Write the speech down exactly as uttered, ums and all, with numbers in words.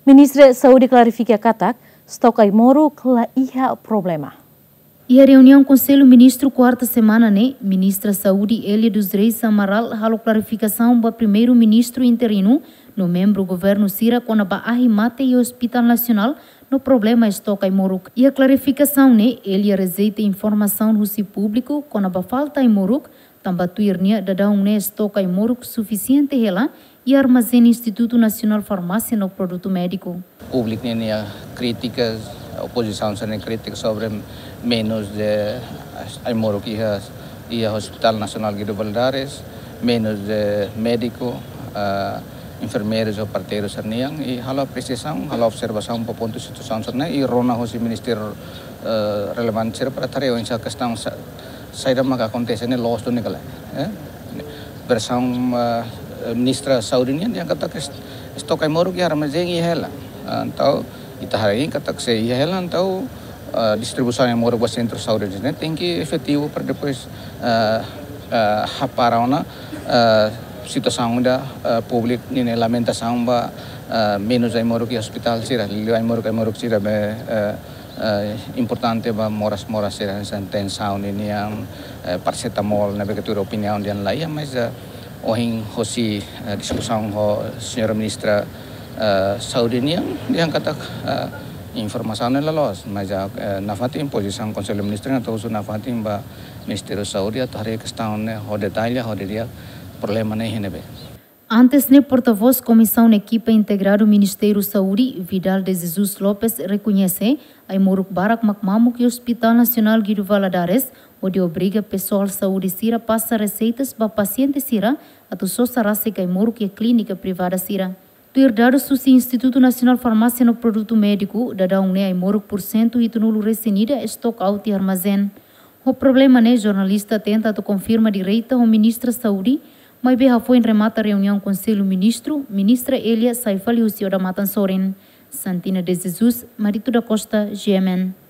Ministra Saude klarifika katak, stok aimoruk la iha problema. E a reunião Conselho Ministro quarta semana, né? Ministra Saude Elia dos Reis Amaral halo clarificação do primeiro-ministro interino no membro governo Sira quando a arrimate e Hospital Nacional no problema estoque aimoruk. E a clarificação, né? Elia rezeita informação no si público quando a falta aimoruk, também tuirnia da dar um né estoque aimoruk suficiente ela e armazém Instituto Nacional Farmácia no produto médico. Público tinha críticas, a oposição tinha críticas sobre menos de aimoruk e a Hospital Nacional de Valadares, menos de médico, uh, enfermeiros ou parteiros serniang e halo precisão, halo observação para ponto situação serna e rona hosi ministério uh, relevante ser para tarefa essa questão saída maka acontece ne loss do nikala eh versão uh, Ministra Saude ni yang kata que stok aimoruk ya armazém e ela então itahari kata que se ela então Uh, distribuição em Moro Centro Saude, né? Tem que efetivo para depois uh, uh, rapar uma uh, situação da uh, pública, nem lamentação ba uh, menos em Moro que hospital sira, em Moro que Moro sira be uh, uh, importante ba moras moras sira tensão nem yang uh, paracetamol na begitu opinião dia lain, mas uh, ohin hosi uh, discussão ho senhora ministra uh, Saude ni yang kata uh, informação é loss, mas já na fato imposição Conselho Ministro então na fato ba Ministério Saúde a tarefa questão né o detalhe o dia problema nem hene. Antes ne porta-voz comissão na equipa integrada do Ministério Saúde Vidal de Jesus Lopes reconhece a aimoruk barak makmamuk e Hospital Nacional de Valadares onde obriga pessoal saúde sira passa receitas para paciente sira atu só sarase que aimoruk e clínica privada sira. Do herdado do Instituto Nacional Farmácia no produto médico, da um né aimoruk por cento e tunulo recenida estoque out e armazém. O problema né jornalista tenta to confirma direita ao Ministra Saúde, mas bem foi em remata reunião Conselho Ministro, Ministra Elia Saifali Ucio da Matansoren, Santina de Jesus, Marito da Costa, G M N.